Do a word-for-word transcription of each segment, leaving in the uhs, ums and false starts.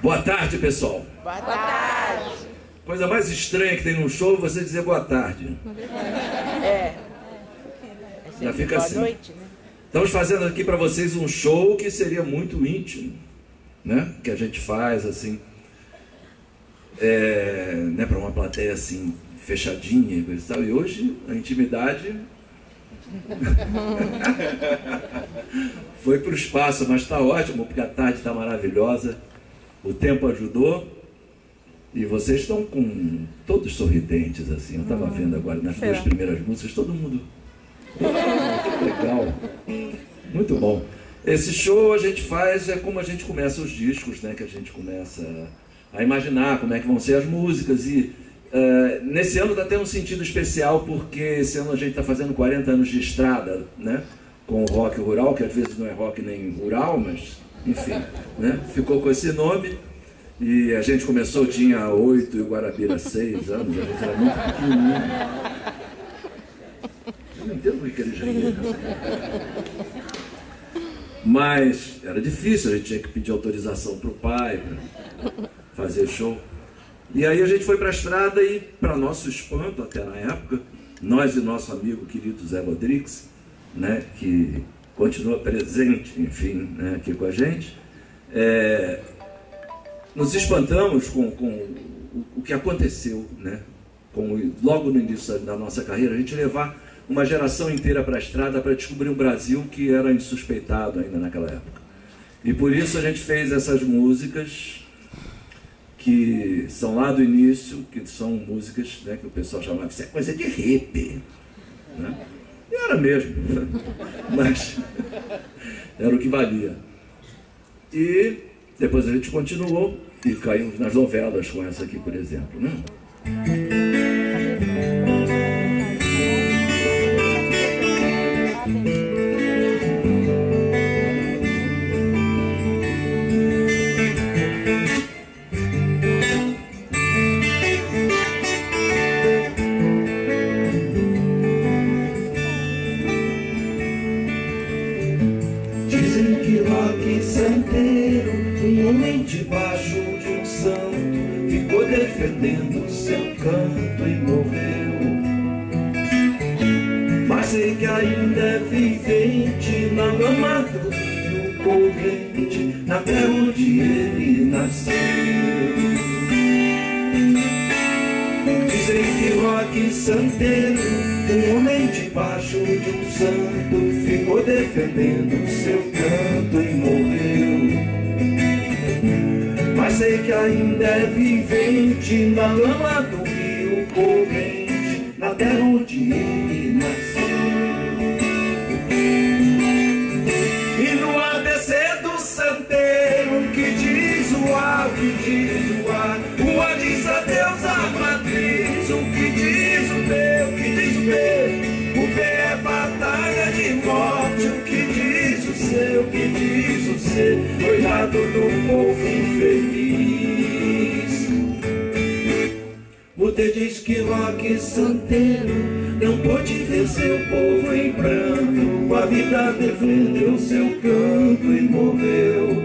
Boa tarde, pessoal. Boa tarde. Coisa mais estranha que tem num show é você dizer boa tarde. É. Já fica boa assim. noite, né? Estamos fazendo aqui para vocês um show que seria muito íntimo, né? Que a gente faz assim, é, né? Para uma plateia assim fechadinha e coisa e tal. E hoje a intimidade foi para o espaço, mas está ótimo porque a tarde está maravilhosa, o tempo ajudou. E vocês estão com todos sorridentes, assim. Eu estava vendo agora nas duas primeiras músicas, todo mundo... Que legal. Muito bom. Esse show a gente faz, é como a gente começa os discos, né? Que a gente começa a imaginar como é que vão ser as músicas. E uh, nesse ano está tendo um sentido especial, porque esse ano a gente está fazendo quarenta anos de estrada, né? Com o rock rural, que às vezes não é rock nem rural, mas enfim, né? Ficou com esse nome. E a gente começou, tinha oito e o Guarabira seis anos, a gente era muito pequenininho. Eu não entendo o que eles riem. Mas era difícil, a gente tinha que pedir autorização para o pai, para fazer show. E aí a gente foi para a estrada e, para nosso espanto, até na época, nós e nosso amigo querido Zé Rodrigues, né, que continua presente, enfim, né, aqui com a gente, é, nos espantamos com, com o, o que aconteceu, né? Com, logo no início da nossa carreira, a gente levar uma geração inteira para a estrada para descobrir um Brasil que era insuspeitado ainda naquela época. E por isso a gente fez essas músicas que são lá do início, que são músicas, né, que o pessoal chamava, isso é coisa de hippie, né? E era mesmo, mas era o que valia. E depois a gente continuou e caímos nas novelas com essa aqui, por exemplo, né? Dizem que rock santeiro, um homem debaixo de um santo, ficou defendendo seu canto e morreu. Mas sei que ainda é vivente na lama do rio corrente, na terra onde ele nasceu. Dizem que rock santeiro, um homem debaixo de um santo, ficou defendendo seu canto e morreu. Mas sei que ainda é vivente na lama do rio corrente, na terra onde ele nasceu. E no A B C do santeiro, que diz o A, o que diz o A, o A diz adeus à matriz, o que diz o B, o que diz o B, o B é batalha de morte, o que diz o C, o que diz o C, cuidado do povo infeliz. O D diz que rock santeiro não pôde vencer o povo em pranto, com a vida defendeu seu canto e morreu.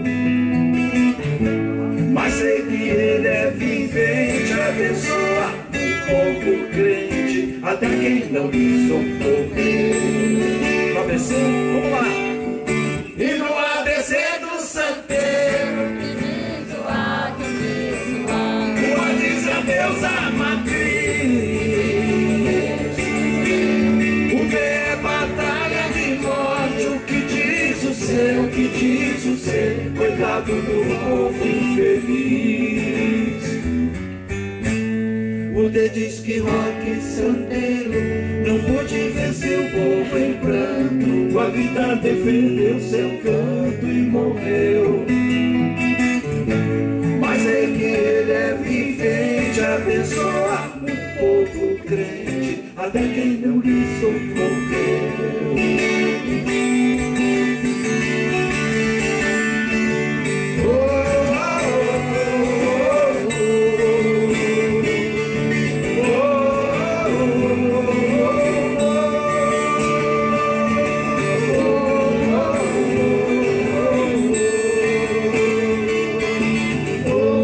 Mas sei que ele é vivente, abençoa o povo crente, até quem não lhe socorreu. No A B C, vamos lá! E no A B C do santeiro, que diz o A, que diz o A, o A diz adeus à matriz, o B é batalha de morte, o que diz o C, o que diz o C, coitado do povo infeliz. O D diz que rock santeiro não pôde vencer o povo em pranto, com a vida defendeu seu canto e morreu. Mas é que ele é vivente, abençoa o povo crente, até quem não lhe socorreu. Oh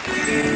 Música